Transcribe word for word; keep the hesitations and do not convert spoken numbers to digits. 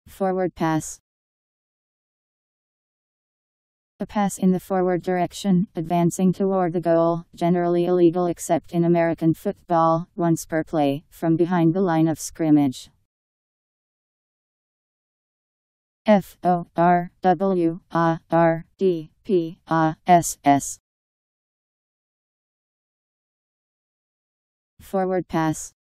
Forward pass. A pass in the forward direction, advancing toward the goal, generally illegal except in American football, once per play, from behind the line of scrimmage. F O R W A R D P A S S. Forward pass.